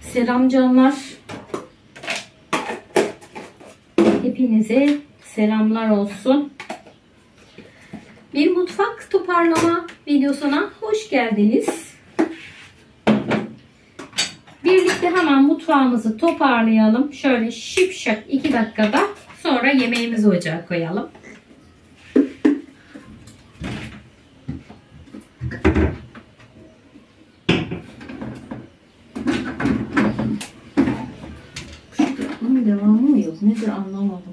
Selam canlar. Hepinize selamlar olsun. Bir mutfak toparlama videosuna hoş geldiniz. Birlikte hemen mutfağımızı toparlayalım. Şöyle şipşak 2 dakikada, sonra yemeğimizi ocağa koyalım. Bunun devamı mı yok? Nedir anlamadım.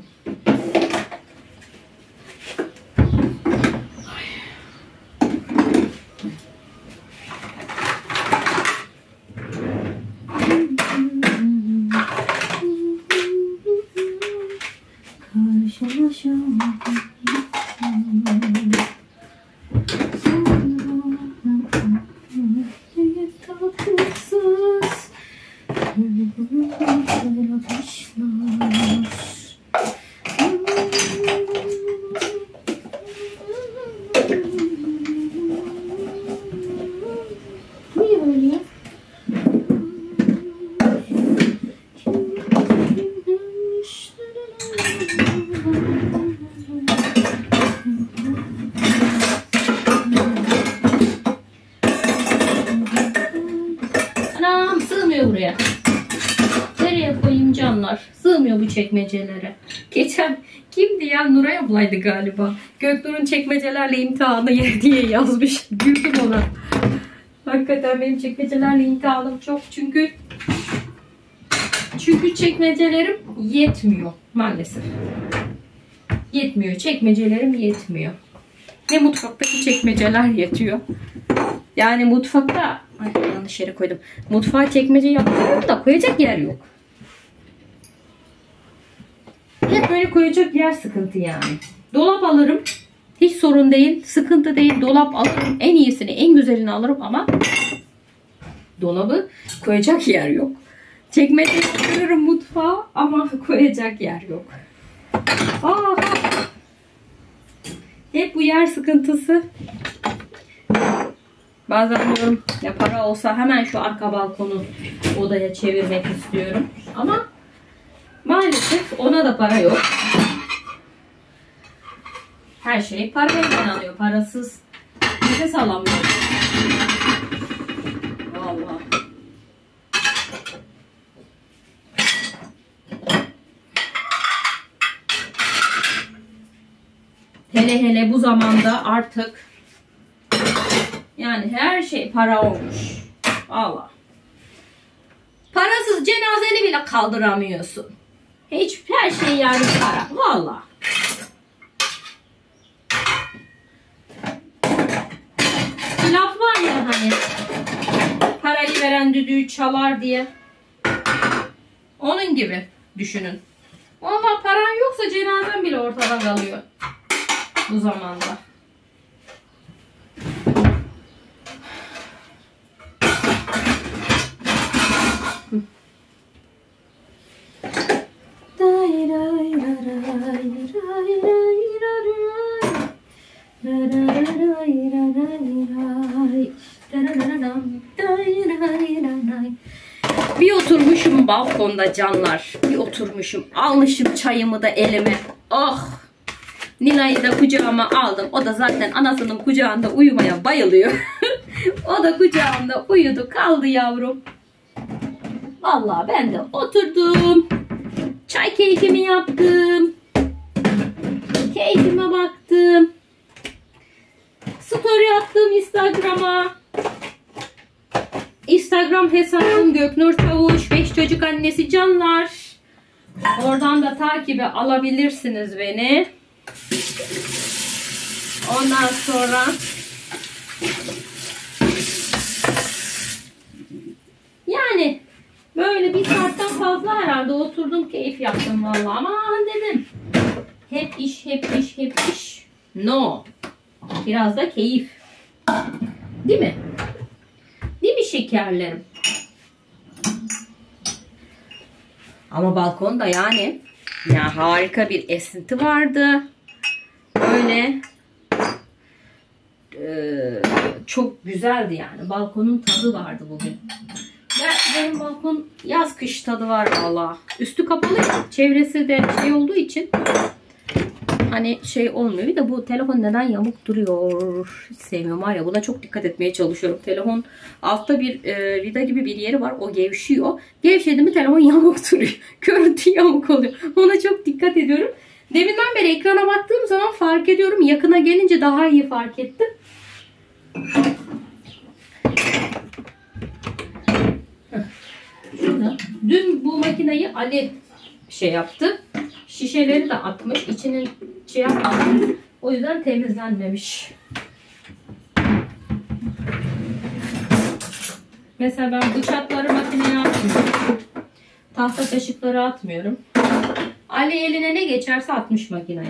Anam sığmıyor buraya. Nereye koyayım canlar? Sığmıyor bu çekmecelere. Geçen kimdi ya? Nuray ablaydı galiba. Göknur'un çekmecelerle imtihanı diye yazmış. Güldüm ona. Hakikaten benim çekmecelerle imtihanım çok. Çünkü çekmecelerim yetmiyor maalesef. Yetmiyor. Çekmecelerim yetmiyor. Ne mutfaktaki çekmeceler yetiyor. Yani mutfakta... Ay, yanlış yere koydum. Mutfağa çekmece yapıyorum da koyacak yer yok. Hep böyle koyacak yer sıkıntı yani. Dolap alırım. Hiç sorun değil. Sıkıntı değil. Dolap alırım. En iyisini, en güzelini alırım ama dolabı koyacak yer yok. Çekmece yaptırırım mutfağa ama koyacak yer yok. Aha. Hep bu yer sıkıntısı. Bazen diyorum ya, para olsa hemen şu arka balkonu odaya çevirmek istiyorum. Ama maalesef ona da para yok. Her şey parayla alıyor. Parasız nefes alamıyor. Vallahi. Hele bu zamanda artık yani her şey para olmuş. Vallahi. Parasız cenazeni bile kaldıramıyorsun. Her şey yani para. Vallahi. Bir laf var ya hani, parayı veren düdüğü çalar diye. Onun gibi düşünün. Vallahi paran yoksa cenazen bile ortada kalıyor bu zamanda. Bir oturmuşum balkonda canlar. Bir oturmuşum. Almışım çayımı da elime. Oh! Nilay'ı da kucağıma aldım. O da zaten anasının kucağında uyumaya bayılıyor. O da kucağımda uyudu kaldı yavrum. Vallahi ben de oturdum. Çay keyfimi yaptım. Keyfime baktım. Story attım Instagram'a. Instagram hesabım Göknur Çavuş. 5 çocuk annesi canlar. Oradan da takibe alabilirsiniz beni. Ondan sonra yani böyle bir saatten fazla herhalde oturdum, keyif yaptım vallahi. Aman dedim. Hep iş. No. Biraz da keyif. Değil mi? Değil mi şekerlerim? Ama balkonda yani harika bir esinti vardı. Böyle çok güzeldi yani. Balkonun tadı vardı bugün. Benim balkon yaz kış tadı var valla. Üstü kapalı, çevresi de şey olduğu için hani şey olmuyor. Bir de bu telefon neden yamuk duruyor? Hiç sevmiyorum var ya. Buna çok dikkat etmeye çalışıyorum. Telefon altta bir vida gibi bir yeri var. O gevşiyor. Gevşedi mi telefon yamuk duruyor. Görüntü yamuk oluyor. Ona çok dikkat ediyorum. Deminden beri ekrana baktığım zaman fark ediyorum. Yakına gelince daha iyi fark ettim. Dün bu makineyi Ali şey yaptı. Şişeleri de atmış. İçinin şey yapmadan. O yüzden temizlenmemiş. Mesela ben bıçakları makineye atmıyorum. Tahta kaşıkları atmıyorum. Ali eline ne geçerse atmış makineye.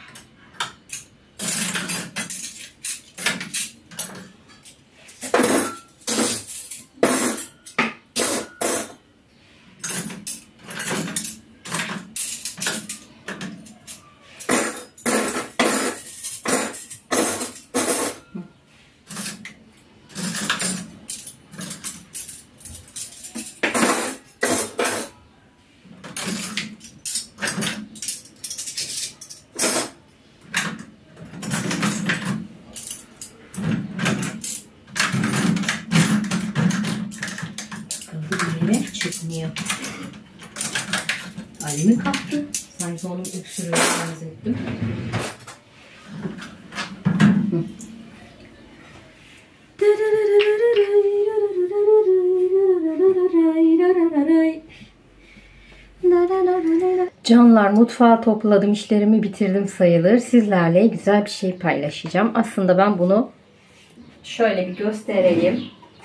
Çıkmıyor. Ali mi kaptı? Sanki onun öksürüğüne benzettim. Canlar, mutfağı topladım, işlerimi bitirdim sayılır. Sizlerle güzel bir şey paylaşacağım. Aslında ben bunu şöyle bir göstereyim.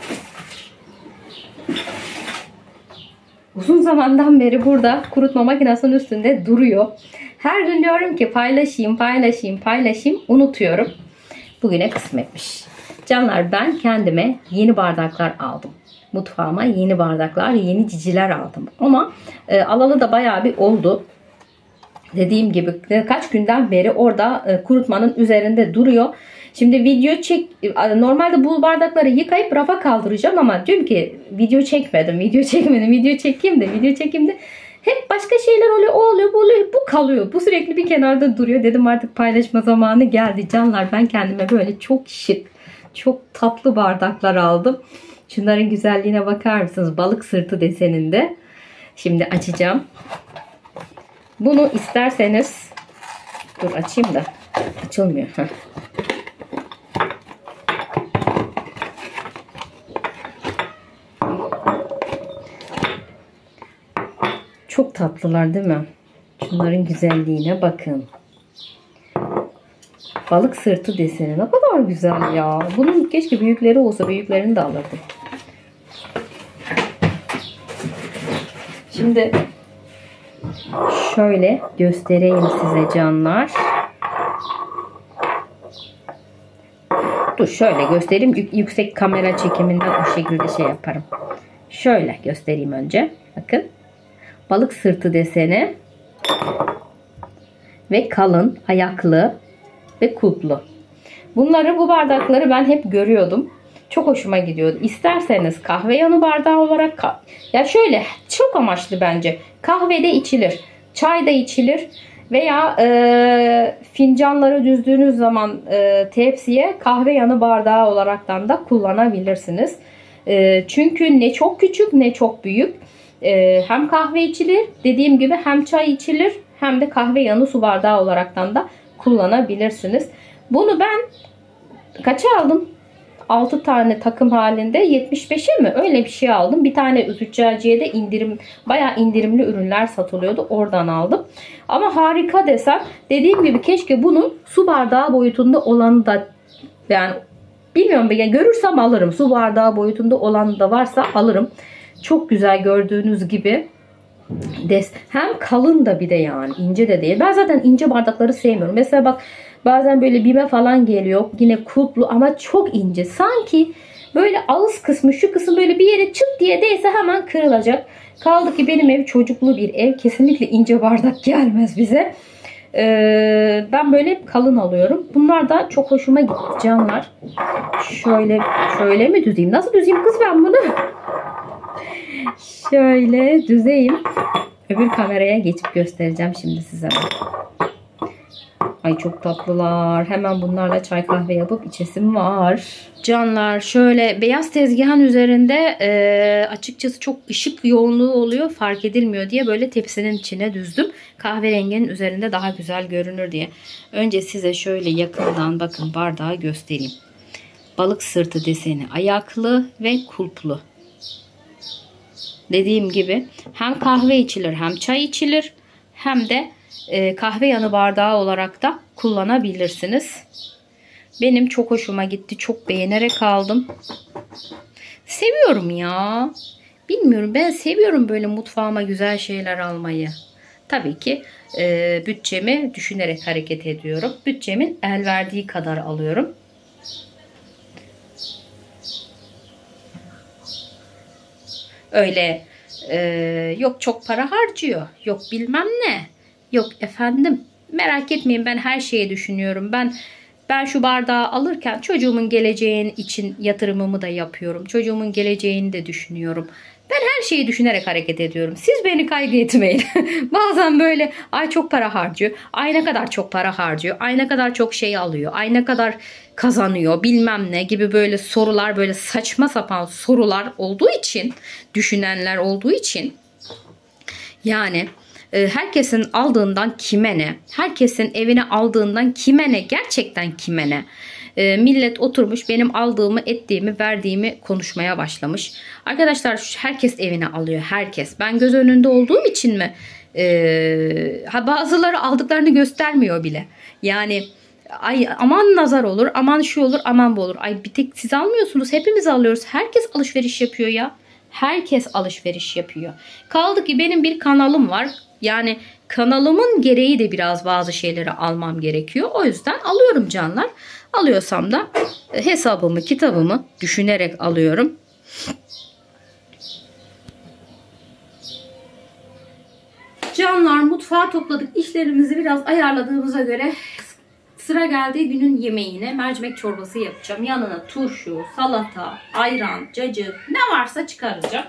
Uzun zamandan beri burada kurutma makinesinin üstünde duruyor. Her gün diyorum ki paylaşayım. Unutuyorum. Bugüne kısmetmiş. Canlar, ben kendime yeni bardaklar aldım. Mutfağıma yeni bardaklar, yeni ciciler aldım. Ama alalı da bayağı bir oldu. Dediğim gibi kaç günden beri orada kurutmanın üzerinde duruyor. Şimdi video normalde bu bardakları yıkayıp rafa kaldıracağım ama diyorum ki video çekmedim. Video çekeyim de hep başka şeyler oluyor, bu kalıyor. Bu sürekli bir kenarda duruyor. Dedim artık paylaşma zamanı geldi. Canlar, ben kendime böyle çok şık, çok tatlı bardaklar aldım. Şunların güzelliğine bakar mısınız? Balık sırtı deseninde. Şimdi açacağım. Bunu isterseniz dur açayım da açılmıyor. Çok tatlılar değil mi? Şunların güzelliğine bakın. Balık sırtı deseni ne kadar güzel ya. Bunun keşke büyükleri olsa, büyüklerini de alırdım. Şimdi şöyle göstereyim size canlar. Dur şöyle göstereyim. Yüksek kamera çekiminden o şekilde şey yaparım. Şöyle göstereyim önce. Bakın. Balık sırtı deseni. Ve kalın, ayaklı ve kulplu. Bu bardakları ben hep görüyordum. Çok hoşuma gidiyordu. İsterseniz kahve yanı bardağı olarak ya şöyle çok amaçlı bence. Kahve de içilir. Çay da içilir. Veya fincanları düzdüğünüz zaman tepsiye kahve yanı bardağı olaraktan da kullanabilirsiniz. Çünkü ne çok küçük ne çok büyük. Hem kahve içilir, dediğim gibi hem çay içilir, hem de kahve yanı su bardağı olaraktan da kullanabilirsiniz. Bunu ben kaça aldım? 6 tane takım halinde 75'e mi? Öyle bir şey aldım. Bir tane züccaciye'de bayağı indirimli ürünler satılıyordu. Oradan aldım. Ama harika desem. Dediğim gibi keşke bunun su bardağı boyutunda olanı da, yani bilmiyorum, yani görürsem alırım. Su bardağı boyutunda olanı da varsa alırım. Çok güzel gördüğünüz gibi. Hem kalın da bir de, yani ince de değil. Ben zaten ince bardakları sevmiyorum. Mesela bak, bazen böyle bime falan geliyor. Yine kulplu ama çok ince. Sanki böyle ağız kısmı, şu kısım böyle bir yere çıt diye değse hemen kırılacak. Kaldı ki benim ev çocuklu bir ev. Kesinlikle ince bardak gelmez bize. Ben böyle kalın alıyorum. Bunlar da çok hoşuma gitti canlar. Şöyle mi düzeyim? Nasıl düzeyim kız ben bunu? Şöyle düzeyim. Öbür kameraya geçip göstereceğim şimdi size. Ay çok tatlılar. Hemen bunlarla çay kahve yapıp içesim var. Canlar, şöyle beyaz tezgahın üzerinde açıkçası çok ışık yoğunluğu oluyor. Fark edilmiyor diye böyle tepsinin içine düzdüm. Kahverenginin üzerinde daha güzel görünür diye. Önce size şöyle yakından bakın bardağı göstereyim. Balık sırtı deseni ayaklı ve kulplu. Dediğim gibi hem kahve içilir hem çay içilir. Hem de kahve yanı bardağı olarak da kullanabilirsiniz. Benim çok hoşuma gitti. Çok beğenerek aldım. Seviyorum ya. Bilmiyorum, ben seviyorum böyle mutfağıma güzel şeyler almayı. Tabii ki bütçemi düşünerek hareket ediyorum. Bütçemin el verdiği kadar alıyorum. Öyle yok çok para harcıyor. Yok bilmem ne. Yok efendim. Merak etmeyin, ben her şeyi düşünüyorum. Ben şu bardağı alırken çocuğumun geleceğin için yatırımımı da yapıyorum. Çocuğumun geleceğini de düşünüyorum. Ben her şeyi düşünerek hareket ediyorum. Siz beni kaygı etmeyin. Bazen böyle ay çok para harcıyor. Ay ne kadar çok para harcıyor. Ay ne kadar çok şey alıyor. Ay ne kadar kazanıyor bilmem ne gibi böyle sorular, böyle saçma sapan sorular olduğu için, düşünenler olduğu için yani herkesin aldığından kime ne? Herkesin evine aldığından kime ne? Gerçekten kime ne? Millet oturmuş benim aldığımı, ettiğimi, verdiğimi konuşmaya başlamış. Arkadaşlar herkes evine alıyor. Herkes. Ben göz önünde olduğum için mi? Bazıları aldıklarını göstermiyor bile. Yani ay aman nazar olur, aman şu olur, aman bu olur. Ay bir tek siz almıyorsunuz. Hepimiz alıyoruz. Herkes alışveriş yapıyor ya. Herkes alışveriş yapıyor. Kaldı ki benim bir kanalım var. Yani kanalımın gereği de biraz bazı şeyleri almam gerekiyor. O yüzden alıyorum canlar. Alıyorsam da hesabımı, kitabımı düşünerek alıyorum. Canlar, mutfağı topladık. İşlerimizi biraz ayarladığımıza göre sıra geldi günün yemeğine. Mercimek çorbası yapacağım. Yanına turşu, salata, ayran, cacık ne varsa çıkaracağım.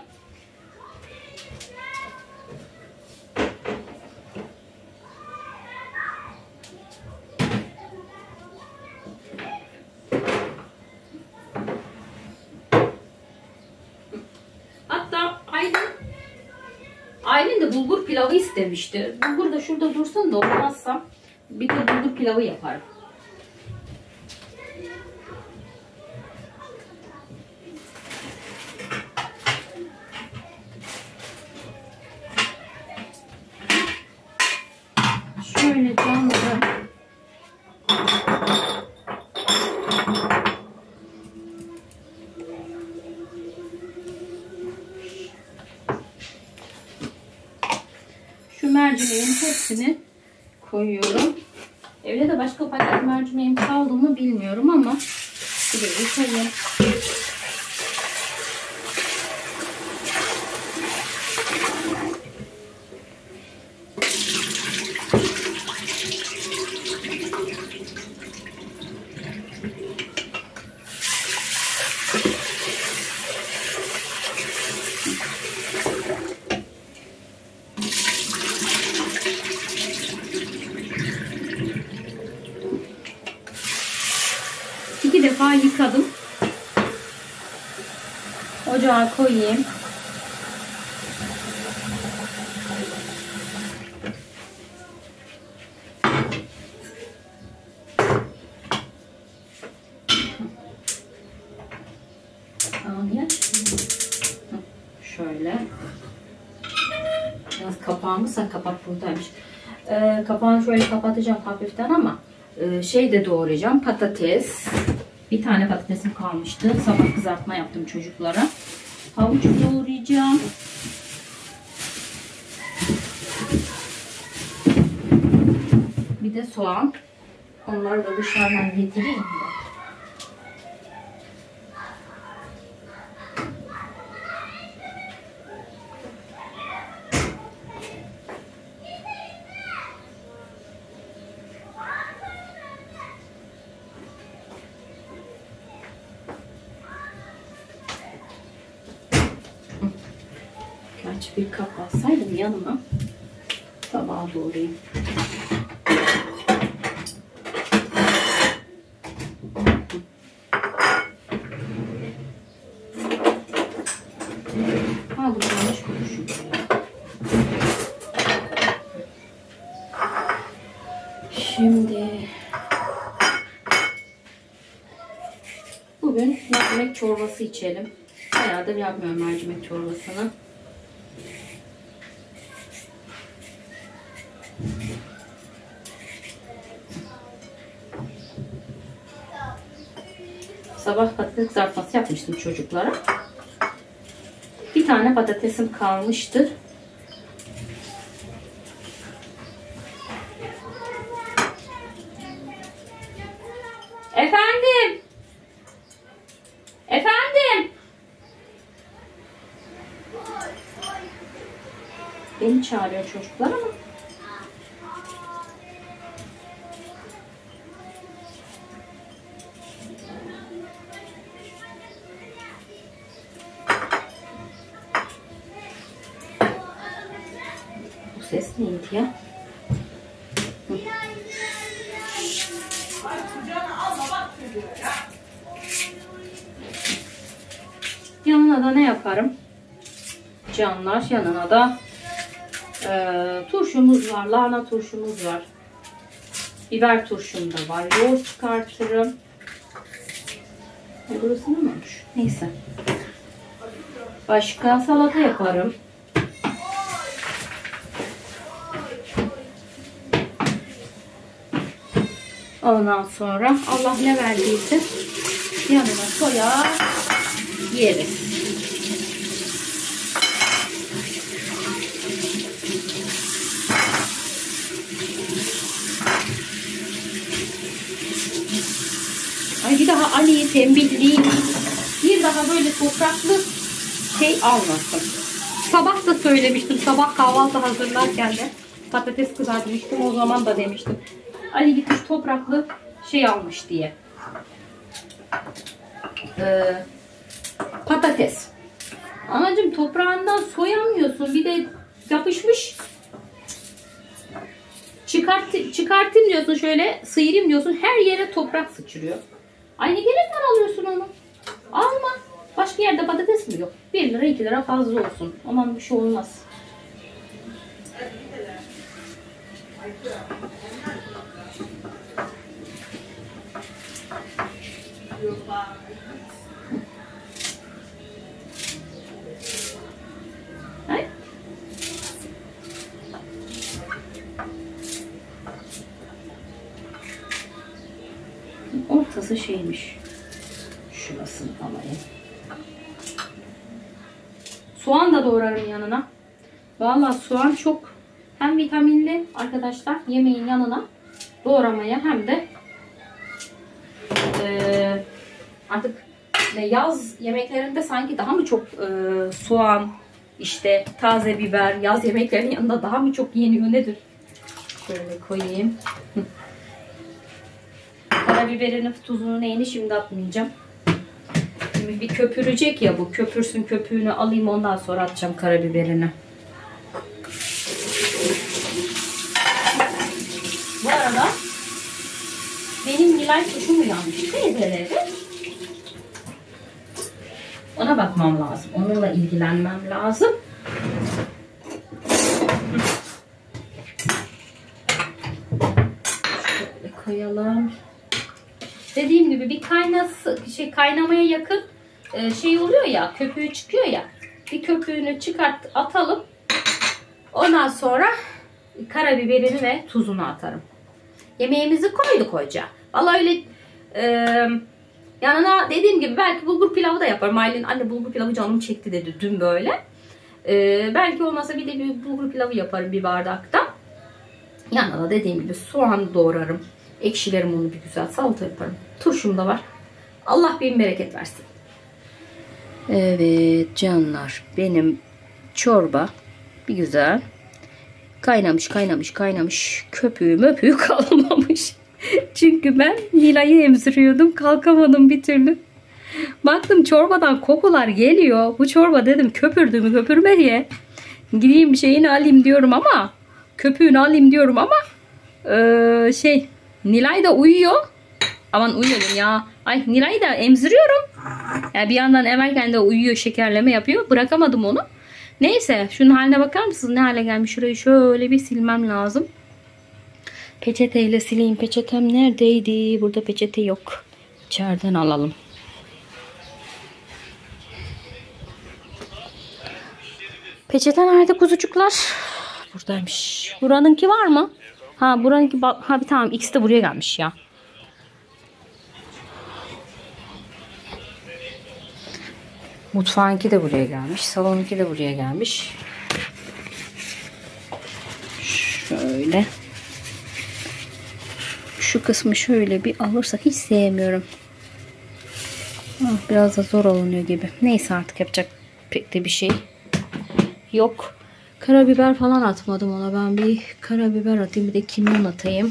Hatta Aylin de bulgur pilavı istemişti. Bulgur da şurada dursun da olmazsa bir de bulgur pilavı yaparım. Şöyle canlı. Şu mercimeğin hepsini koyuyorum. Evde de başka paket mercimeğim kaldı mı bilmiyorum ama bir de yıkayayım. İki defa yıkadım. Ocağa koyayım. Şöyle. Biraz kapağımızsa kapak buradaymış. Kapağını şöyle kapatacağım hafiften ama şey de doğrayacağım. Patates. Bir tane patatesim kalmıştı. Sabah kızartma yaptım çocuklara. Havuç doğrayacağım. Bir de soğan. Onları da dışarıdan getireyim. Gerçi bir kap alsaydım yanıma tabağa doğrayayım. Ha, bu yanlış konuşuyor. Şimdi bugün mercimek çorbası içelim. Bayağıdır yapmıyorum mercimek çorbasını. Sabah patates kızartması yapmıştım çocuklara. Bir tane patatesim kalmıştı. Efendim? Efendim? Beni çağırıyor çocuklar ama. Bu ses neydi ya? Yanına da ne yaparım? Canlar, yanına da turşumuz var, lahana turşumuz var. Biber turşum da var. Yoğurt çıkartırım. Burası ne olmuş? Neyse. Başka salata yaparım. Ondan sonra Allah ne verdiyse yanına koyar yeriz. Ay, bir daha Ali'yi tembihleyeyim. Bir daha böyle topraklı şey almasın. Sabah da söylemiştim. Sabah kahvaltı hazırlarken de patates kızartmıştım. O zaman da demiştim. Ali gitmiş topraklı şey almış diye. Patates. Anacığım, toprağından soyamıyorsun. Bir de yapışmış. Çıkartayım diyorsun, şöyle sıyırayım diyorsun. Her yere toprak sıçrıyor. Aynı gerek var, alıyorsun onu. Alma. Başka yerde patates mi yok? 1 lira 2 lira fazla olsun. Aman bir şey olmaz. Ortası şeymiş. Şurasını alayım. Soğan da doğrarım yanına. Vallahi soğan çok hem vitaminli arkadaşlar, yemeğin yanına doğramaya, hem de artık yaz yemeklerinde sanki daha mı çok soğan, işte taze biber, yaz yemeklerinin yanında daha mı çok yeniyor, nedir? Şöyle koyayım. Karabiberini, tuzunu, neyini şimdi atmayacağım. Şimdi bir köpürecek ya bu. Köpürsün, köpüğünü alayım, ondan sonra atacağım karabiberini. Bu arada benim Nilay kuşum uyanmış. Teyzeleri. Ona bakmam lazım. Onunla ilgilenmem lazım. Şöyle koyalım. Dediğim gibi bir kaynamaya yakın şey oluyor ya, köpüğü çıkıyor ya. Bir köpüğünü atalım. Ondan sonra karabiberini ve tuzunu atarım. Yemeğimizi koyduk ocağa. Vallahi öyle yanına dediğim gibi belki bulgur pilavı da yaparım. Aylin anne bulgur pilavı canım çekti dedi dün böyle. Belki olmasa bir de bir bulgur pilavı yaparım bir bardakta. Yanına dediğim gibi soğan doğrarım. Ekşilerim onu, bir güzel salata yaparım. Turşum da var. Allah bin bereket versin. Evet canlar, benim çorba bir güzel kaynamış. Köpüğü möpüğü kalmamış. Çünkü ben Nilay'ı emziriyordum. Kalkamadım bir türlü. Baktım çorbadan kokular geliyor. Bu çorba dedim köpürdü mü köpürmedi. Gideyim şeyini alayım diyorum ama köpüğünü alayım diyorum ama Nilay da uyuyor. Aman uyuyalım ya. Ay Nilay'ı da emziriyorum. Yani bir yandan emerken de uyuyor, şekerleme yapıyor. Bırakamadım onu. Neyse şunun haline bakar mısınız? Ne hale gelmiş? Şurayı şöyle bir silmem lazım. Peçeteyle sileyim. Peçetem neredeydi? Burada peçete yok. İçeriden alalım. Peçete nerede kuzucuklar? Buradaymış. Buranınki var mı? Ha buranınki bir tamam, ikisi de buraya gelmiş ya. Mutfağınki de buraya gelmiş. Salonunki de buraya gelmiş. Şöyle. Şu kısmı şöyle bir alırsak, hiç sevmiyorum. Biraz da zor alınıyor gibi. Neyse artık yapacak pek de bir şey yok. Karabiber falan atmadım ona. Ben bir karabiber atayım. Bir de kimyon atayım.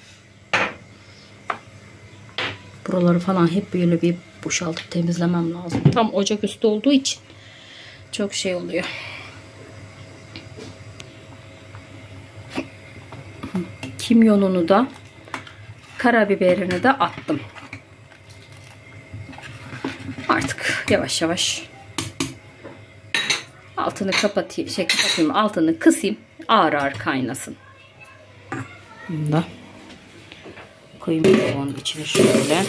Buraları falan hep böyle bir boşaltıp temizlemem lazım. Tam ocaküstü olduğu için çok şey oluyor. Kimyonunu da karabiberini de attım. Artık yavaş yavaş altını kapatayım, altını kısayım, ağır ağır kaynasın. Bunu da koyayım onun içine şöyle.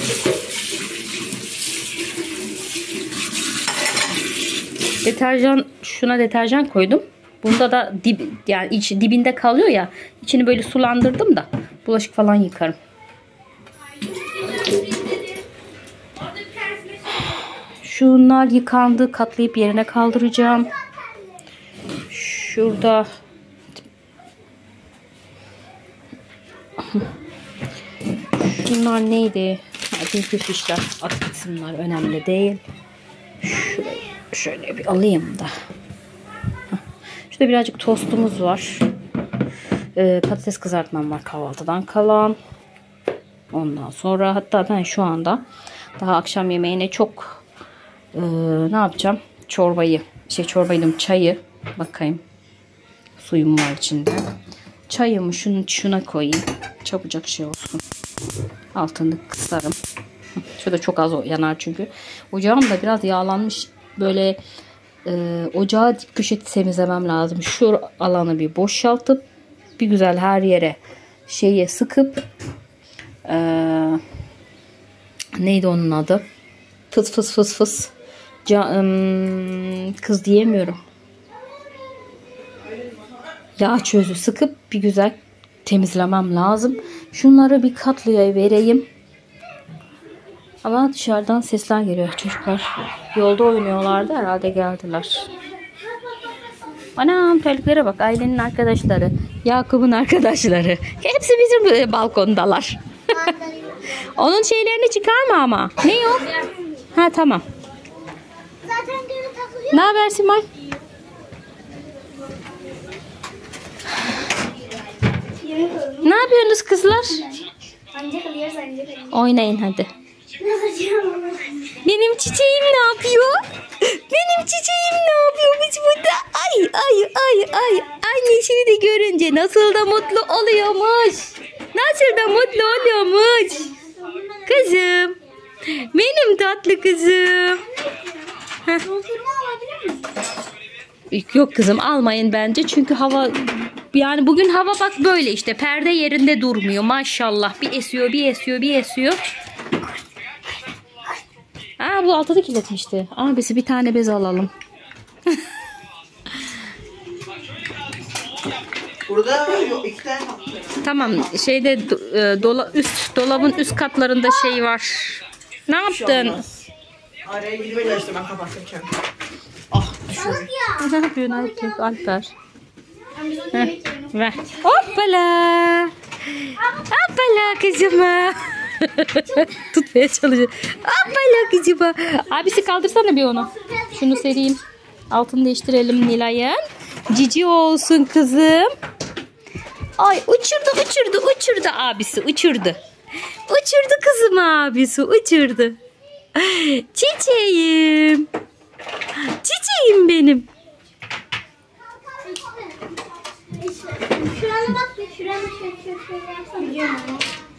Deterjan koydum. Bunda da yani dibinde kalıyor ya. İçini böyle sulandırdım da bulaşık falan yıkarım. Şunlar yıkandı. Katlayıp yerine kaldıracağım. Şurada şunlar neydi? Dünkü işler. At kısımlar önemli değil. Şurayı şöyle bir alayım da. Şurada birazcık tostumuz var. Patates kızartmam var kahvaltıdan kalan. Ondan sonra hatta ben şu anda daha akşam yemeğine çok ne yapacağım? Çorbayı çayı bakayım. Suyum var içinde. Çayımı şuna koyayım. Çabucak şey olsun. Altını kısarım. Şurada çok az yanar çünkü. Ocağım da biraz yağlanmış. Böyle ocağı dip köşe temizlemem lazım. Şu alanı bir boşaltıp bir güzel her yere sıkıp neydi onun adı? Fıs. Kız diyemiyorum. Yağ çözü sıkıp bir güzel temizlemem lazım. Şunları bir katlayıvereyim. Ama dışarıdan sesler geliyor. Çocuklar yolda oynuyorlardı. Herhalde geldiler. Anam terliklere bak. Ailenin arkadaşları. Yakup'un arkadaşları. Hepsi bizim balkondalar. Onun şeylerini çıkarma ama. Ne yok? Ha tamam. Ne haber Simay? Ne yapıyorsunuz kızlar? Oynayın hadi. Benim çiçeğim ne yapıyor? Benim çiçeğim ne yapıyor? Biz burada ay annesini de görünce nasıl da mutlu oluyormuş. Nasıl da mutlu oluyormuş. Kızım. Benim tatlı kızım. Yok kızım almayın bence. Çünkü hava yani bugün hava bak böyle işte. Perde yerinde durmuyor maşallah. Bir esiyor. Bu altını kirletmişti. Abisi bir tane bez alalım. Burada yok 2 tane. Tamam şeyde dolabın üst katlarında şey var. Ne yaptın? Araya girmeden işte ben kapatacağım. Ne yapıyorsun Alper? Ver. Hoppala. Hoppala kızıma. Tutmaya çalışıyor. Hoppala kızıma. Abisi kaldırsana bir onu. Şunu sereyim. Altını değiştirelim Nilay'ın. Cici olsun kızım. Ay uçurdu abisi uçurdu. Uçurdu kızım abisi uçurdu. Çiçeğim. Çiçeğim benim. Şuraya şöyle yapsana.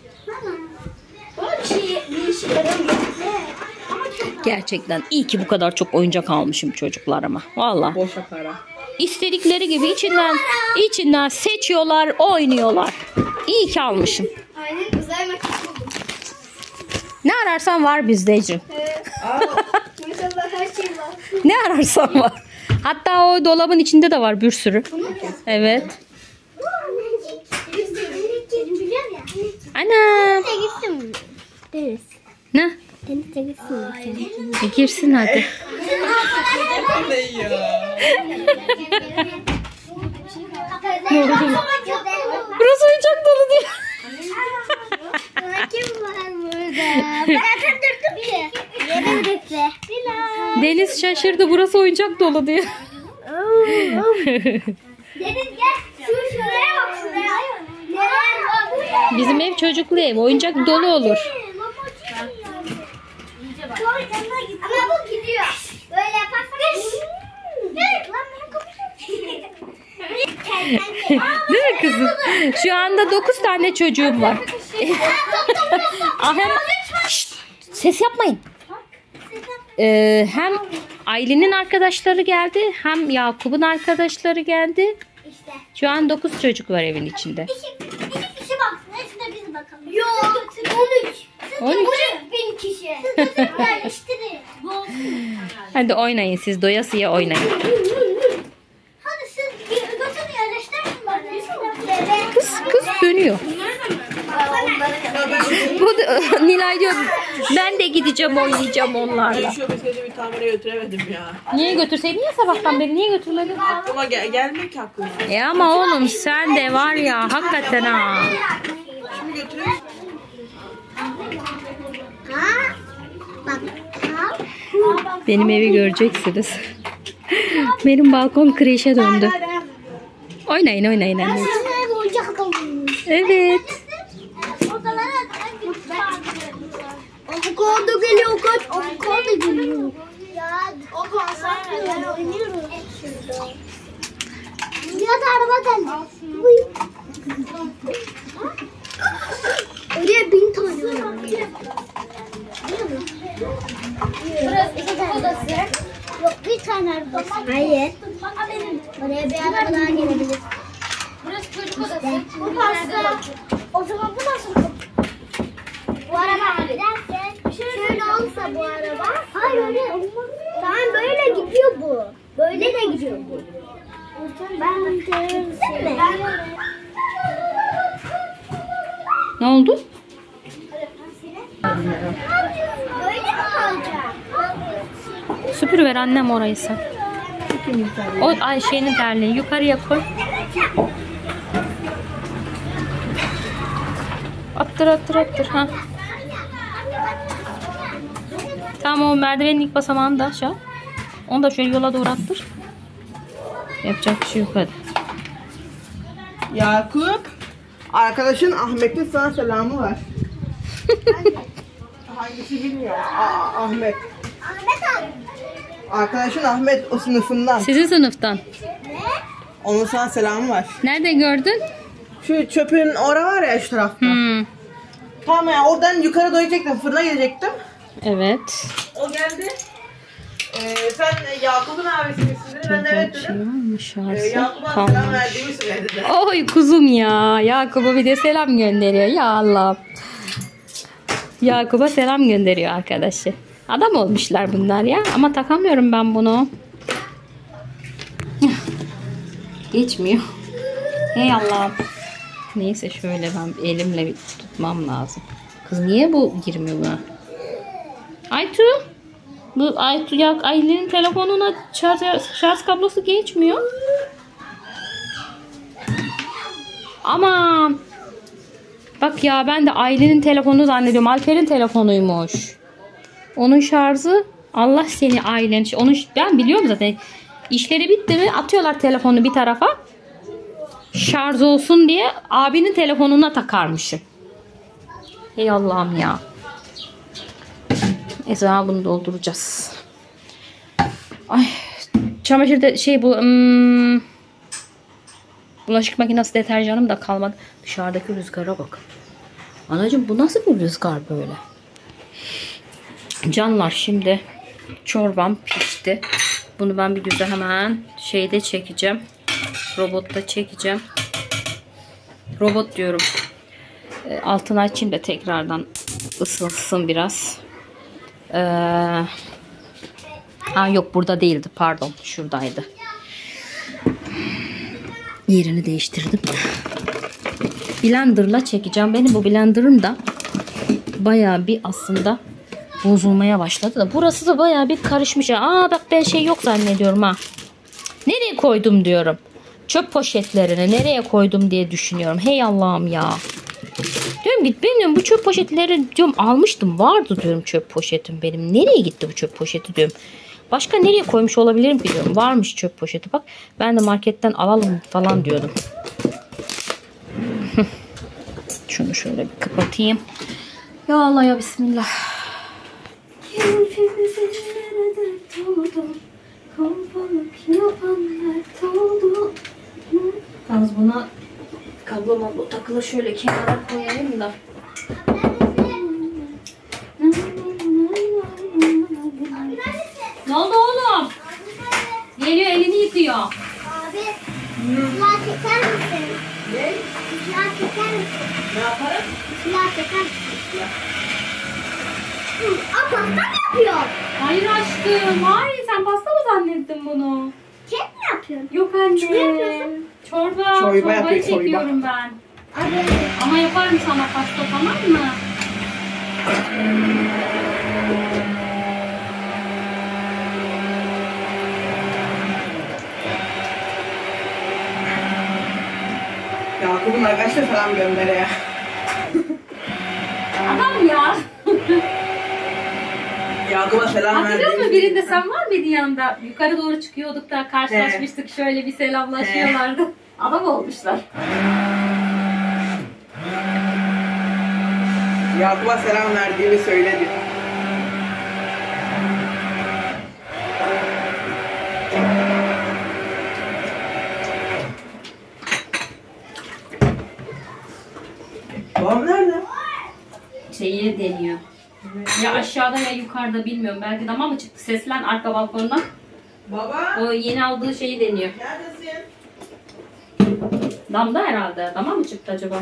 Bir işe yaramıyor. Gerçekten iyi ki bu kadar çok oyuncak almışım çocuklarıma. Vallahi. Boşa para. İstedikleri gibi içinden seçiyorlar, oynuyorlar. İyi ki almışım. Aynen uzay makinesi buldum. Ne ararsan var bizde Ecrin. Maşallah her şey var. Ne ararsan var. Hatta o dolabın içinde de var bir sürü. Evet. Anam. Gitsin. Deniz. Ne? Denize gitsin. Girsin hadi. Ne ya? Burası oyuncak dolu diyor. Kim var burada? Ben durdum ki. Yerim gitti. Deniz şaşırdı. Burası oyuncak dolu diyor. Deniz gel. Şuraya bak şuraya. Neler var? Bizim ev çocuklu ev. Oyuncak dolu olur. Ama bu gidiyor. Böyle yaparsak. Lan benim kapışım. Değil mi kızım? Şu anda 9 tane çocuğum var. Hem Şşt, ses yapmayın. Hem Aylin'in arkadaşları geldi, hem Yakup'un arkadaşları geldi. İşte. Şu an 9 çocuk var evin içinde. İki kişi baksın. Hepsine biz bakalım. Yok. 13. 13. 1000 kişi. Siz de yerleştirin. Hadi oynayın siz, doyasıya oynayın. Hadi siz götürün yerleştirin bana. Kız dönüyor. Bu da, Nilay diyor ben de gideceğim oynayacağım onlarla. Ben şu bisikleti bir tamire götüremedim ya. Niye götürseydin ya sabahtan beri, niye götürmedin? Aklıma gelmiyor ki aklıma. Ama oğlum sen de var ya hakikaten ha. Şimdi götüreyim. Bak. Benim evi göreceksiniz. Benim balkon kreşe döndü. Oynayın anneciğim. Oyuncak dolu. Evet. Avokado geliyor kaç. Avokado geliyor. Ya o konsantre oynuyoruz. Cihat araba geldi. Oraya 1000 tane var. Burası iki odası. Yok bir tane arabası. Hayır. Oraya bir araba daha gelebilir. Burası çocuk odası. Bu pasta. O zaman bu nasıl? Bu araba giderse şöyle olsa bu araba. Hayır öyle olmaz. Tamam böyle gidiyor bu. Böyle de gidiyor bu. Ben gitsene. Ne oldu? Böyle mi kalacak? Süpürüver annem orayı sen. O Ayşe'nin terliği yukarıya koy. Attır. Ha. Tamam, o merdivenin ilk basamağını da aşağı. Onu da şöyle yola doğru attır. Yapacak bir şey yok hadi. Yakup. Arkadaşın Ahmet'in sana selamı var. Hangisi bilmiyorum. Ahmet. Ahmet abi. Arkadaşın Ahmet o sınıfından. Sizin sınıftan. Onun sana selamı var. Nerede gördün? Şu çöpün ora var ya şu tarafta. Tamam ya, oradan yukarı doğru gidecektim. Fırına gelecektim. Evet. O geldi. Sen Yakup'un abisi misin dedi. Ben de evet dedim. Yakup'a selam verdiğimi söyledi. Oy kuzum ya. Yakup'a bir de selam gönderiyor. Ya Allah. Yakup'a selam gönderiyor arkadaşı. Adam olmuşlar bunlar ya. Ama takamıyorum ben bunu. Geçmiyor. Hey Allah'ım. Neyse şöyle ben elimle bir tutmam lazım. Kız niye bu girmiyor buna? Aytu. Bu Aytu ya Aylin'in telefonuna şarj kablosu geçmiyor. Aman. Bak ya ben de Aylin'in telefonu zannediyorum. Alper'in telefonuymuş. Onun şarjı Allah seni Aylin. Ben biliyorum zaten. İşleri bitti mi atıyorlar telefonu bir tarafa. Şarj olsun diye abinin telefonuna takarmışım. Ey Allah'ım ya. Neyse bunu dolduracağız. Ay, çamaşırda bu Bulaşık makinesi deterjanım da kalmadı. Dışarıdaki rüzgara bak. Anacığım bu nasıl bir rüzgar böyle? Canlar şimdi çorbam pişti. Bunu ben bir güzel hemen şeyde çekeceğim. Robotta çekeceğim. Robot diyorum. Altını açayım da tekrardan ısınsın biraz. Yok burada değildi. Pardon. Şuradaydı. Yerini değiştirdim. Blender'la çekeceğim. Benim bu blender'ım da bayağı bir aslında bozulmaya başladı da. Burası da bayağı bir karışmış. Bak ben şey yok zannediyorum ha. Nereye koydum diyorum. Çöp poşetlerini nereye koydum diye düşünüyorum. Hey Allah'ım ya. Diyorum ki benim bu çöp poşetleri diyorum almıştım. Vardı diyorum çöp poşetim benim. Nereye gitti bu çöp poşeti diyorum. Başka nereye koymuş olabilirim ki diyorum. Varmış çöp poşeti bak. Ben de marketten alalım falan diyordum. Şunu şöyle bir kapatayım. Ya Allah ya bismillah. Yalnız buna kabloma bu takılı şöyle kenara koyayım da. Ne oldu oğlum? Geliyor elini yıkıyor. Abi, silah çeker misin? Ne? Silah çeker misin? Ne yaparım? Silah çeker misin? Pasta mı yapıyor? Hayır aşkım. Hayır sen pasta mı zannettin bunu? Kek mi yapıyorsun? Yok anne. Ne yapıyorsun? Çorbayı yapıyor, çekiyorum ben. Abi, Ama yaparım sana pasta tamam mı? Yakup'un arkadaşlar selam göndere ya. Adam ya. Yakup'a selam Hatırlıyor musun? verdiğim. Birinde sen var mıydın yanında? Yukarı doğru çıkıyorduk da karşılaşmıştık. Şöyle bir selamlaşıyorlardı. Adam olmuşlar. Yakup'a selam verdiğimi söyledi. Babam nerede? Şeyi deniyor. Ya aşağıda ya yukarıda bilmiyorum. Belki dama mı çıktı? Seslen arka balkondan. Baba. O yeni aldığı şeyi deniyor. Neredesin? Damda herhalde. Dama mı çıktı acaba?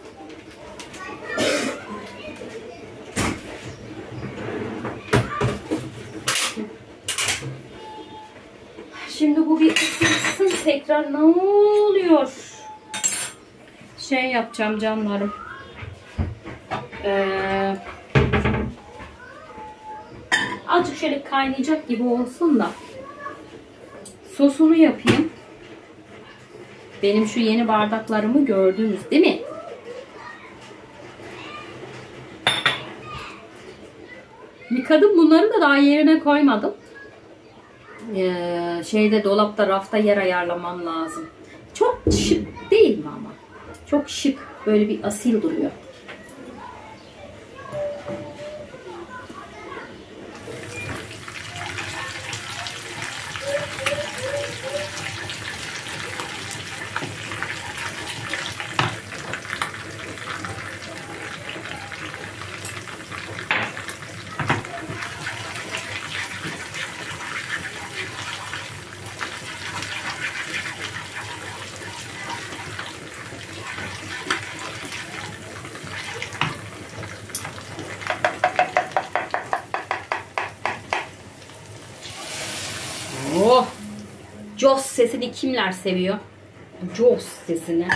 Şimdi bu bir ısınsın tekrar ne oluyor? Şey yapacağım canlarım. Azıcık şöyle kaynayacak gibi olsun da sosunu yapayım. Benim şu yeni bardaklarımı gördünüz değil mi? Yıkadım bunları da daha yerine koymadım. Şeyde dolapta rafta yer ayarlamam lazım. Çok şık değil mi ama? Çok şık. Böyle bir asil duruyor. Oh! Jos sesini kimler seviyor? Jos sesini.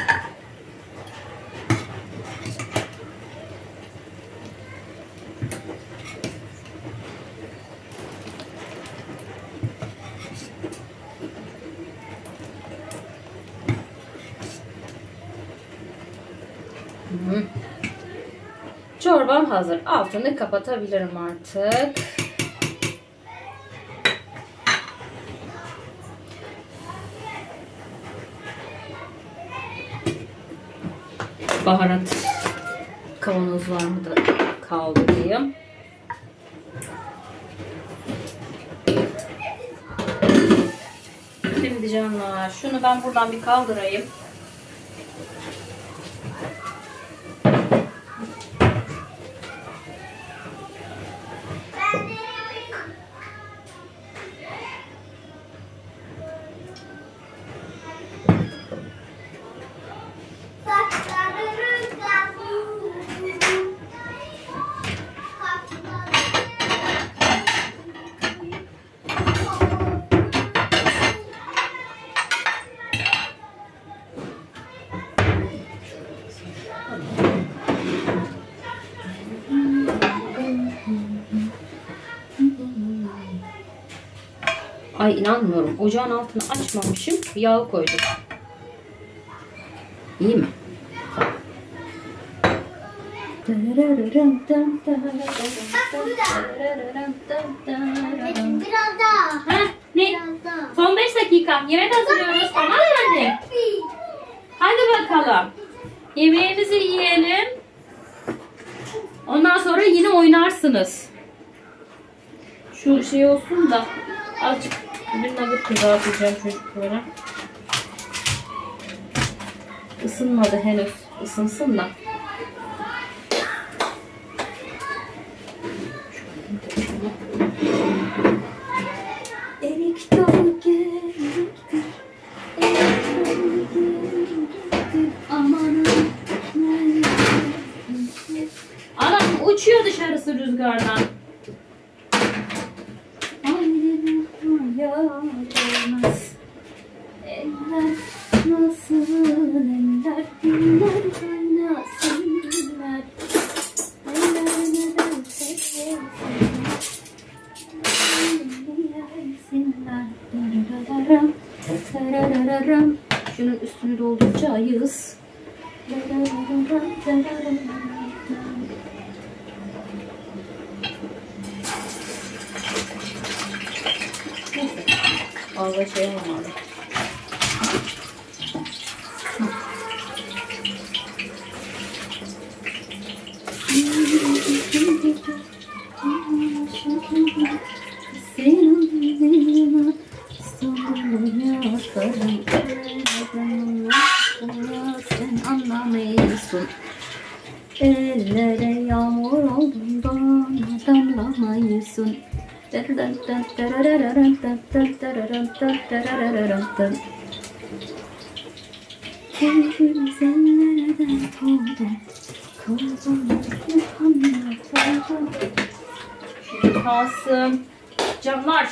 Çorbam hazır. Altını kapatabilirim artık. Baharat kavanozlarımı da kaldırayım. Şimdi canlar şunu ben buradan bir kaldırayım. Ay inanmıyorum. Ocağın altını açmamışım. Yağı koydum. İyi mi? Biraz daha. Ha, ne? Biraz daha. Son 5 dakika. Yemek hazırlıyoruz. Tamam mı anne? Hadi bakalım. Yemeğimizi yiyelim. Ondan sonra yine oynarsınız. Şu şey olsun da azıcık bir nugget kızartacağım çocuklara. Isınmadı henüz. Isınsın da. Erik dolu gerektir. Anam uçuyor dışarısı rüzgardan. Yağmaz. Eller nasıl eller, diller nasıl diller. Eller neden sevsinler. Şunun üstünü dolduracağız. Fazla şey olmadı. Sen anlamıyorsun. Ellere yağmur olduğundan damlamayısın. Güzellerden oldum. Şimdi kalsın. Canlar.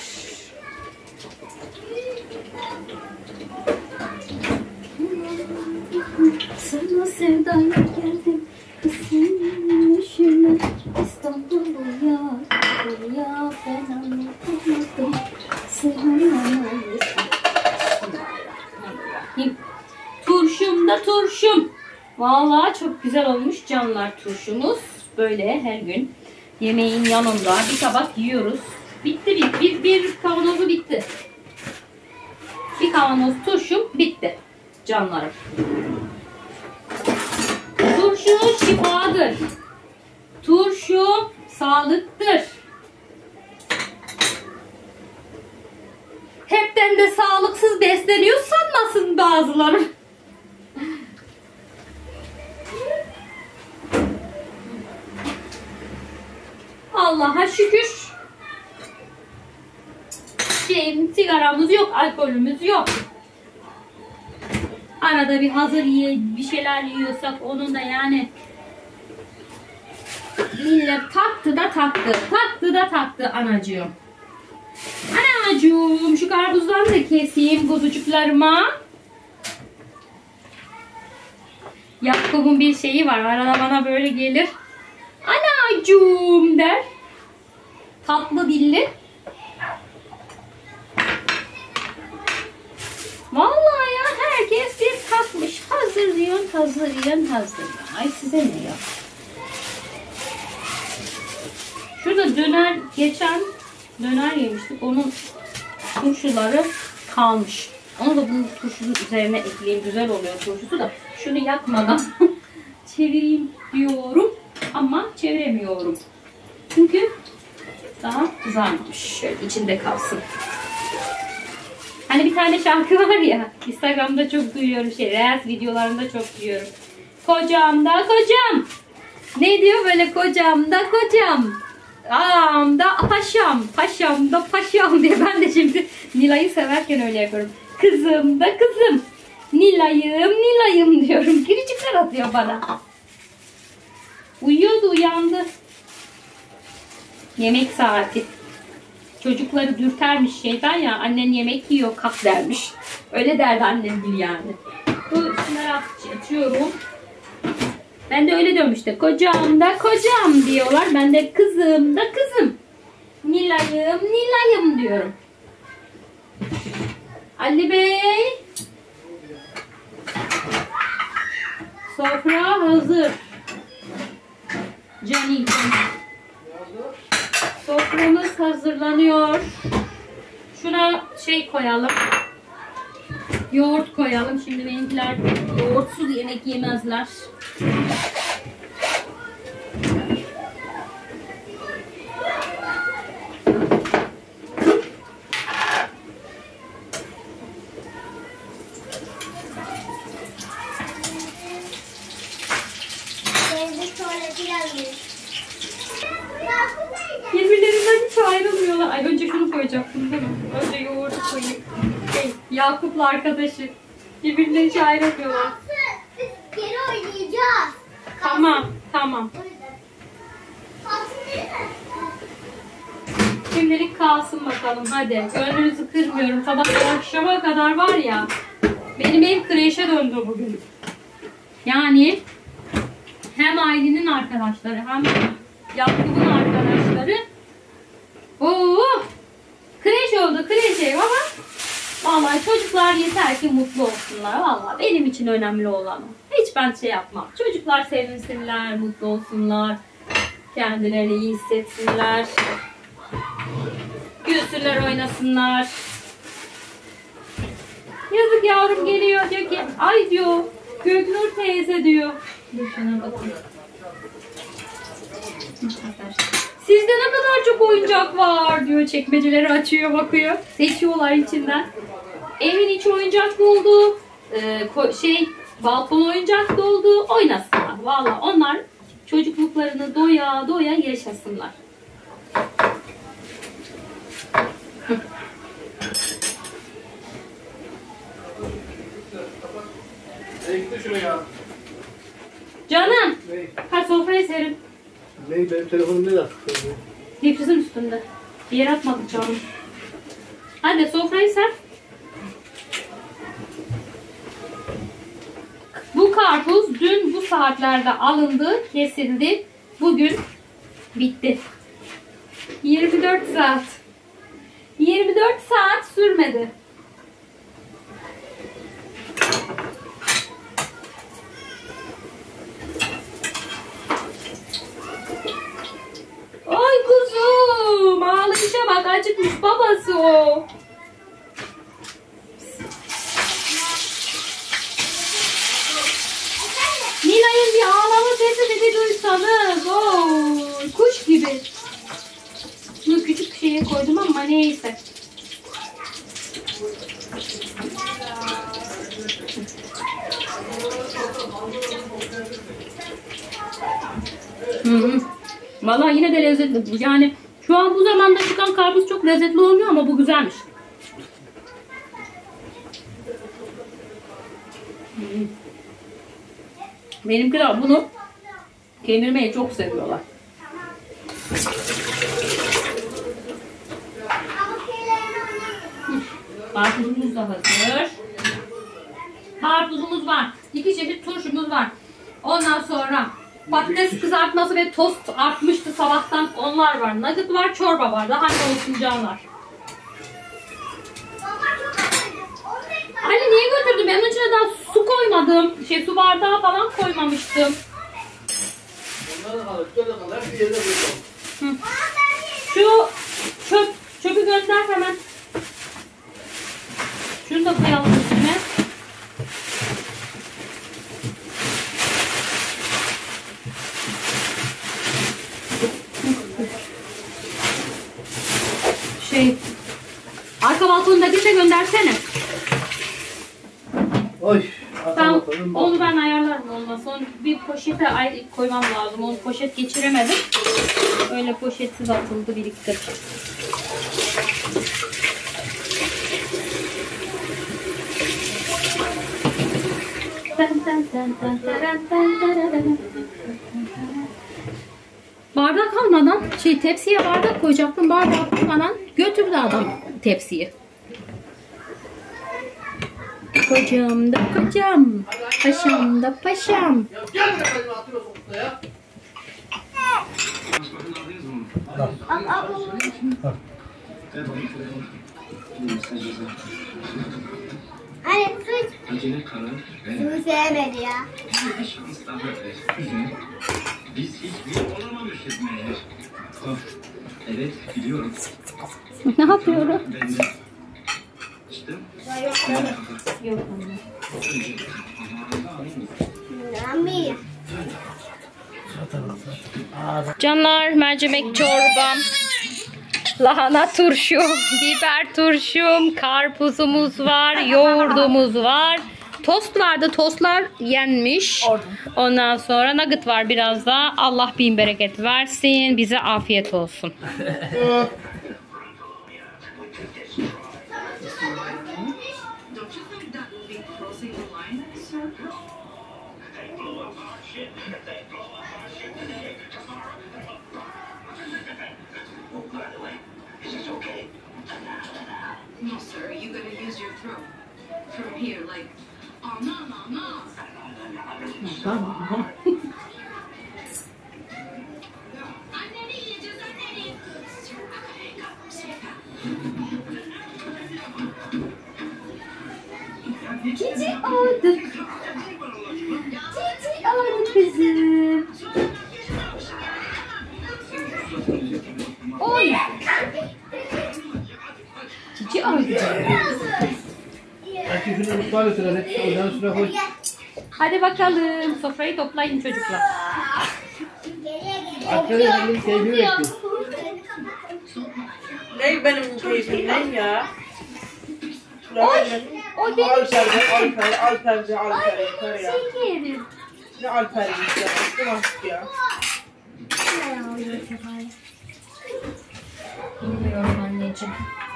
Sana sevdaya geldim. Kızım üşüme. İstanbul'u ya ben anlatamadım. Sen anlamadın. Turşum da turşum. Vallahi çok güzel olmuş canlar turşumuz. Böyle her gün yemeğin yanında bir tabak yiyoruz. Bitti. Bir kavanozu bitti. Bir kavanoz turşum bitti canlarım. Turşu şifadır. Turşu sağlıktır. Hepten de sağlıksız besleniyor sanmasın bazıları. Allah'a şükür. Sigaramız yok, alkolümüz yok. Arada bir hazır bir şeyler yiyorsak onun da yani millet taktı da taktı anacığım. Anacığım şu karpuzdan da keseyim kuzucuklarıma. Yakup'un bir şeyi var, arada bana böyle gelir. Anacığım der. Tatlı dilli. Vallahi ya herkes bir takmış. Hazırlayan. Ay size ne ya? Şurada geçen döner yemiştik. Onun turşuları kalmış. Onu da bunun turşunun üzerine ekleyeyim. Güzel oluyor turşusu da. Şunu yakmadan çevireyim diyorum. Ama çeviremiyorum. Çünkü daha kızarmamış. Şöyle içinde kalsın. Hani bir tane şarkı var ya, Instagram'da çok duyuyorum, Reels videolarında çok duyuyorum. Kocam da kocam. Ne diyor böyle kocam da kocam. Ağam da paşam, paşam da paşam diye. Ben de şimdi Nilay'ı severken öyle yapıyorum. Kızım da kızım. Nilay'ım diyorum. Gülücükler atıyor bana. Uyuyordu, uyandı. Yemek saati. Çocukları dürtermiş şeyden ya, annen yemek yiyor kalk dermiş. Öyle derdi annem bil yani. Bu şunları açıyorum. Ben de öyle diyorum işte. Kocam da kocam diyorlar. Ben de kızım da kızım. Nilay'ım diyorum. Ali Bey. Sofra hazır. Cani. Soframız hazırlanıyor. Şuna şey koyalım. Yoğurt koyalım. Şimdi benimkiler yoğurtsuz yemek yemezler. Birbirlerinden hiç ayrılmıyorlar. Ay önce şunu koyacaktım değil mi? Önce yoğurdu koyayım. Yakup'la arkadaşı. Birbirlerinden hiç ayrılmıyorlar. Biz geri oynayacağız. Tamam, tamam. Şimdilik kalsın bakalım hadi. Gönlünüzü kırmıyorum. Sabahtan akşama kadar var ya. Benim ev kreşe döndü bugün. Yani hem Aylin'in arkadaşları hem Yakup'un arkadaşları. Oo! Kreş oldu kreş ev ama vallahi çocuklar yeter ki mutlu olsunlar. Vallahi benim için önemli olan o. Hiç ben şey yapmam. Çocuklar sevinsinler, mutlu olsunlar. Kendilerini iyi hissetsinler. Gülsünler, oynasınlar. Yazık yavrum geliyor diyor ki ay diyor Göknur teyze diyor. Dur şuna bakayım. Sizde ne kadar çok oyuncak var diyor. Çekmeceleri açıyor bakıyor. Seçiyorlar içinden. Evin içi oyuncak doldu. Balkon oyuncak doldu. Oynasınlar. Vallahi onlar çocukluklarını doya doya yaşasınlar. Canım. Ha sofrayı serin. Ne? Benim telefonum ne yaptı? Difrizin üstünde. Bir yere atmadık canım. Hadi sofrayı ser. Bu karpuz dün bu saatlerde alındı, kesildi. Bugün bitti. 24 saat. 24 saat sürmedi. Ay kuzum, ağlayışa bak, acıkmış babası o. Nilay'ın bir ağlama sesi de duysanız. Oo, kuş gibi. Bunu küçük şeye koydum ama neyse. Vallahi yine de lezzetli. Yani şu an bu zamanda çıkan karpuz çok lezzetli olmuyor ama bu güzelmiş. Benimkiler bunu kemirmeyi çok seviyorlar. Karpuzumuz da hazır. Karpuzumuz var. 2 çeşit turşumuz var. Ondan sonra patates kızartması ve tost artmıştı sabahtan. Onlar var. Nugget var, çorba var. Daha ne olsun canlar. Anne niye götürdün? Ben onun içine daha su koymadım. Su bardağı falan koymamıştım. Şu çöpü gönder hemen. Şunu da koyalım üstüne. Arka balkondakini de göndersene. Oy. Tamam, onu ben ayarlarım olmazsa. Onu bir poşete koymam lazım. Onu poşet geçiremedim. Öyle poşetsiz atıldı birlikte. Bardak almadan, tepsiye bardak koyacaktım. Bardak almadan götürdü adam tepsiyi. Kocam da kocam, paşam da paşam. Hani su sevmedi ya. Biz hiçbir olamamışız meğer. Evet biliyorum. Ne yapıyorum? Ben de. İşte. Yok. Nami. Canlar, mercimek çorbam, lahana turşum, biber turşum, karpuzumuz var, yoğurdumuz var. Tost vardı, tostlar yenmiş. Ondan sonra nugget var biraz da. Allah bin bereket versin. Bize afiyet olsun. No, sir. You gotta use your throat. From here, like, oh no, no, no. Anne ne yiyeceğiz, anne ne yiyeceğiz? Cici aldık. Cici aldık kızım. Oy. Cici aldık. Belki şunu mutfağa götür hadi. Ocağın üstüne koy. Hadi bakalım. Sofrayı toplayın çocuklar. Arkadaşlar benim keyfimi bekliyor. Ne benim keyfim ne ya? O değil. Alper ya. Şekerim. Ne Alper'miş ya? Bıktım artık ya. Bilmiyorum anneciğim.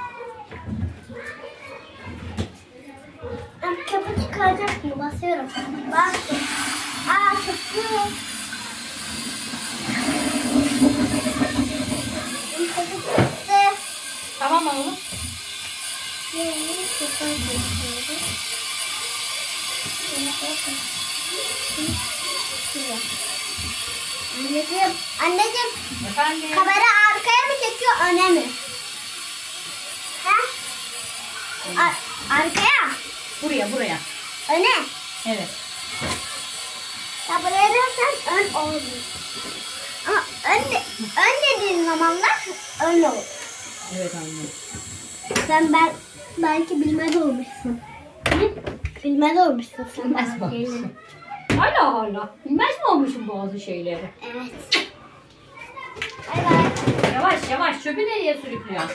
Kapı çıkacak mı? Basıyorum. Bastım. Aa çıktı. Kapı çıktı. Tamam oğlum. Anneciğim, Efendim. kamera arkaya mı çekiyor, öne mi? Ha? Arkaya, Buraya. öne. Evet. Ya buraya dersen ön olur. Ama ön dediğin zamanlar ön olur. Evet anne. Sen belki bilmez olmuşsun. Bilmez olmuşsun sen. Bilmez mi olmuşsun? Hala. Bilmez mi olmuşum bazı şeyleri? Evet. Bay bay. Yavaş. Çöpü nereye sürüklüyorsun?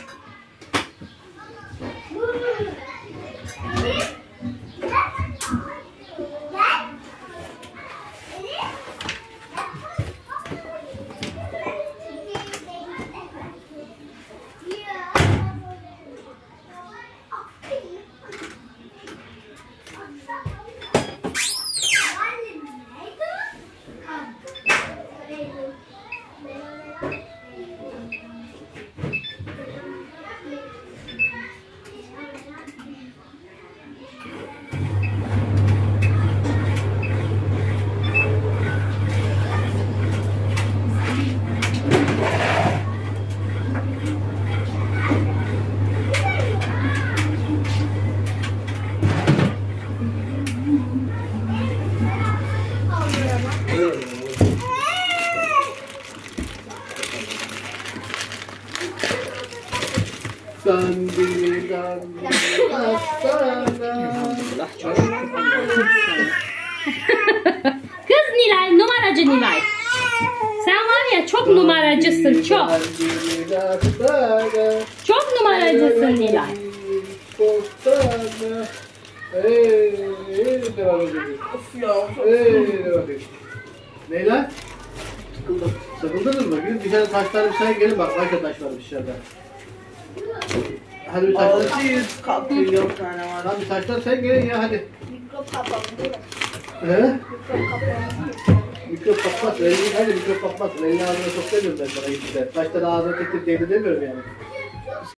Kız Nilay, numaracı Nilay. Sen var ya çok numaracısın, çok. Çok numaracısın Nilay. Of ya. Leyla? Sıkıldın mı? Gidin dışarı taşlar bir şey gelin bak. Başka taş var dışarıda. Hadi bir taşlar. 600 katrilyon tane var. Hadi bir taşlar sen gelin ya hadi. Mikrop kapalı. He? Mikrop kapatmaz. Hadi mikrop kapatmaz. Elini ağzına sok demiyorum ben sana gittiğinde. Taşları ağzına tek tek değdi demiyorum yani.